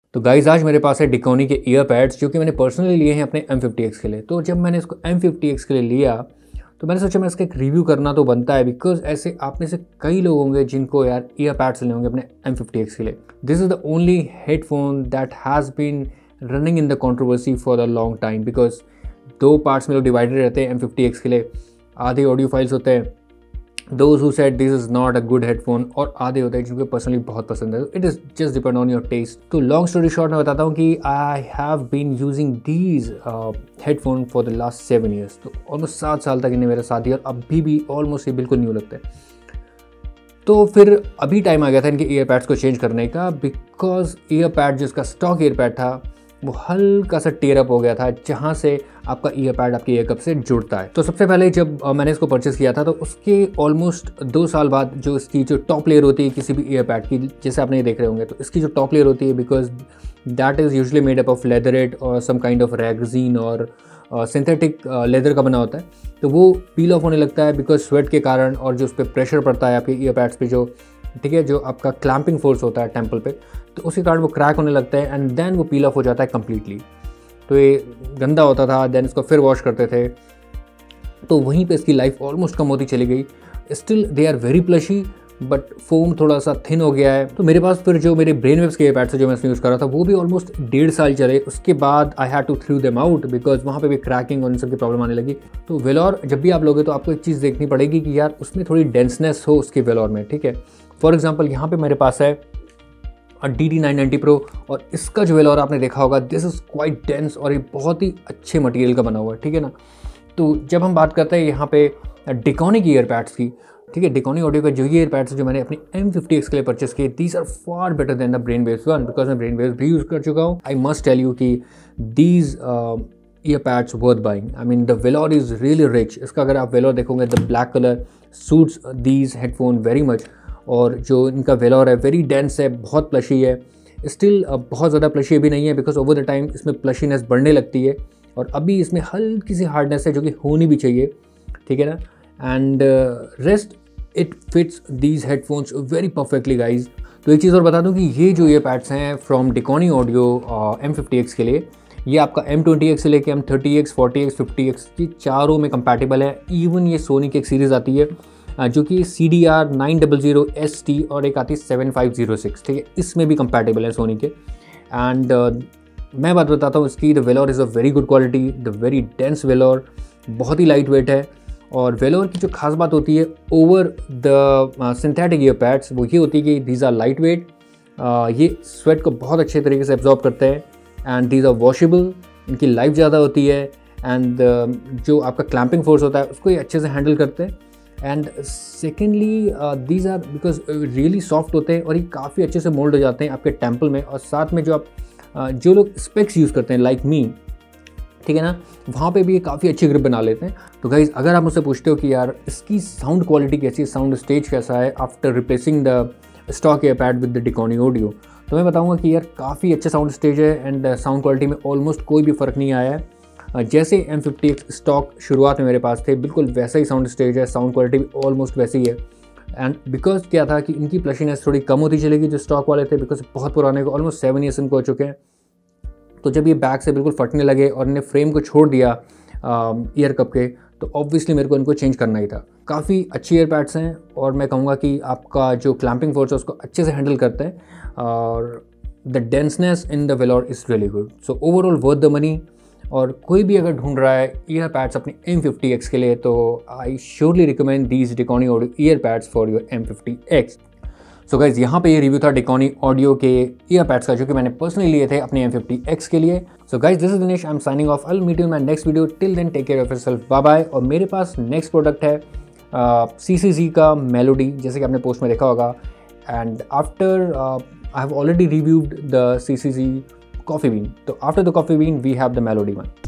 तो गाइज़ आज मेरे पास है डिकोनी के ईयरपैड्स जो कि मैंने पर्सनली लिए हैं अपने M50X के लिए। तो जब मैंने इसको M50X के लिए लिया तो मैंने सोचा मैं इसका एक रिव्यू करना तो बनता है, बिकॉज ऐसे आप में से कई लोग होंगे जिनको यार ईयरपैड्स लेने होंगे अपने M50X के लिए। This is the only headphone that has been running in the controversy for the long time, because दो पार्ट्स में लोग डिवाइडेड रहते हैं M50X के लिए। आधे ऑडियो फाइल्स होते हैं, those who said this is not a good headphone, और आधे होते हैं जिनको पर्सनली बहुत पसंद है। It is just depend on your taste. तो लॉन्ग स्टोरी शॉर्ट मैं बताता हूँ कि I have been using these headphone for the last 7 years। तो ऑलमोस्ट 7 साल तक इन्हें मेरे साथ ही, और अभी भी ऑलमोस्ट ये बिल्कुल न्यू लगता है। तो फिर अभी टाइम आ गया था इनके ईयरपैड्स को चेंज करने का, बिकॉज ईयरपैड जिसका स्टॉक ईयरपैड था वो हल्का सा टेयर अप हो गया था, जहाँ से आपका ईयरपैड आपके ईयर कप से जुड़ता है। तो सबसे पहले जब मैंने इसको परचेस किया था तो उसके ऑलमोस्ट 2 साल बाद जो इसकी जो टॉप लेयर होती है किसी भी ईयरपैड की, जैसे आपने ये देख रहे होंगे, तो इसकी जो टॉप लेयर होती है, because that is usually made up of leatherette और सम काइंड ऑफ रेगजीन और सिंथेटिक लेदर का बना होता है, तो वो पील ऑफ होने लगता है बिकॉज स्वेट के कारण, और जो उस पर प्रेशर पड़ता है आपके ईयरपैड्स पे, जो ठीक है, जो आपका क्लैंपिंग फोर्स होता है टेम्पल पे, तो उसी कारण वो क्रैक होने लगता है एंड देन वो पील ऑफ हो जाता है कम्प्लीटली। तो ये गंदा होता था, देन इसको फिर वॉश करते थे, तो वहीं पे इसकी लाइफ ऑलमोस्ट कम होती चली गई। Still they are very plushy, but foam थोड़ा सा थिन हो गया है। तो मेरे पास फिर जो मेरे ब्रेन वेव्स के ईयरपैड्स जो मैं इसमें यूज़ कर रहा था वो भी ऑलमोस्ट 1.5 साल चले। उसके बाद I had to through them out because वहाँ पे भी क्रैकिंग और इन सब की प्रॉब्लम आने लगी। तो वेलोर जब भी आप लोगे तो आपको एक चीज़ देखनी पड़ेगी कि यार उसमें थोड़ी डेंसनेस हो उसके वेलोर में, ठीक है। फॉर एग्जाम्पल यहाँ पे मेरे पास है DD990 Pro, और इसका जो वेलोर आपने देखा होगा, दिस इज़ क्वाइट डेंस और ये बहुत ही अच्छे मटेरियल का बना हुआ है, ठीक है ना। तो जब हम बात करते हैं यहाँ पे डिकोनी की ईयरपैड्स की, ठीक है, डिकोनी ऑडियो का जो ये ईयरपैड्स जो मैंने अपनी M50X के लिए परचेस किए, these are far better than the Brainwaves one, because मैं ब्रेनवेव्स भी यूज़ कर चुका हूँ। आई मस्ट टेल यू कि these earpads worth buying. I mean the velour is really rich. इसका अगर आप वेलोर देखोगे, the black colour suits these headphone very much, और जो इनका वेलोर है वेरी डेंस है, बहुत प्लशी है। स्टिल बहुत ज़्यादा प्लशी भी नहीं है, बिकॉज ओवर द टाइम इसमें प्लशीनेस बढ़ने लगती है, और अभी इसमें हल्की सी हार्डनेस है जो कि होनी भी चाहिए, ठीक है ना। And rest it fits these headphones very perfectly guys. तो एक चीज़ और बता दूं कि ये जो ईयरपैड्स हैं फ्रॉम डिकोनी ऑडियो M50X के लिए, ये आपका M20X से लेके M30X, 40X, 50X की चारों में कंपैटिबल है। इवन ये सोनी की एक सीरीज़ आती है जो कि CDR 900 ST, और एक आती है 7506, ठीक है, इसमें भी कंपैटिबल है सोनी के। एंड मैं बात बताता हूँ इसकी, the velour is a very good quality, the very dense velour, बहुत ही लाइट वेट है। और वेलोर की जो खास बात होती है ओवर द सिंथेटिक ईयरपैड्स वो ये होती है कि दीज आर लाइट वेट, ये स्वेट को बहुत अच्छे तरीके से एब्जॉर्ब करते हैं, एंड दीज आर वॉशेबल, इनकी लाइफ ज़्यादा होती है, एंड जो आपका क्लैंपिंग फोर्स होता है उसको ये अच्छे से हैंडल करते हैं। And secondly these are because really soft होते हैं और ये काफ़ी अच्छे से मोल्ड हो जाते हैं आपके टेम्पल में। और साथ में जो आप जो लोग स्पेक्स यूज़ करते हैं लाइक मी, ठीक है ना, वहाँ पे भी ये काफ़ी अच्छी ग्रिप बना लेते हैं। तो गाइज़ अगर आप मुझसे पूछते हो कि यार इसकी साउंड क्वालिटी कैसी है, साउंड स्टेज कैसा है after replacing the stock earpad with the Dekoni Audio, तो मैं बताऊँगा कि यार काफ़ी अच्छा साउंड स्टेज है, एंड साउंड क्वालिटी में ऑलमोस्ट कोई भी फ़र्क नहीं आया है। जैसे M50X स्टॉक शुरुआत में मेरे पास थे बिल्कुल वैसा ही साउंड स्टेज है, साउंड क्वालिटी भी ऑलमोस्ट वैसी ही है। एंड बिकॉज क्या था कि इनकी प्लशीनेस थोड़ी कम होती चलेगी जो स्टॉक वाले थे, बिकॉज बहुत पुराने को ऑलमोस्ट 7 years इनको हो चुके हैं। तो जब ये बैक से बिल्कुल फटने लगे और इन्हें फ्रेम को छोड़ दिया ईयर कप के, तो ऑब्वियसली मेरे को इनको चेंज करना ही था। काफ़ी अच्छी ईयरपैड्स हैं, और मैं कहूँगा कि आपका जो क्लैंपिंग फोर्स है उसको अच्छे से हैंडल करते हैं, और the denseness in the velour is really good. So overall worth the money. और कोई भी अगर ढूंढ रहा है ईयरपैड्स अपने M50X के लिए, तो I surely recommend these Dekoni Audio earpads for your M50X। So guys यहाँ पे ये रिव्यू था डिकोनी ऑडियो के ईयरपैड्स का, जो कि मैंने पर्सनली लिए थे अपने M50X के लिए। So guys this is Dinesh, I am signing off. I will meet you in my next video. Till then take care of yourself, bye bye. और मेरे पास नेक्स्ट प्रोडक्ट है CCZ का मेलोडी, जैसे कि आपने पोस्ट में देखा होगा। And after I have already reviewed the CCZ Coffee Bean. So after the Coffee Bean, we have the Melody one.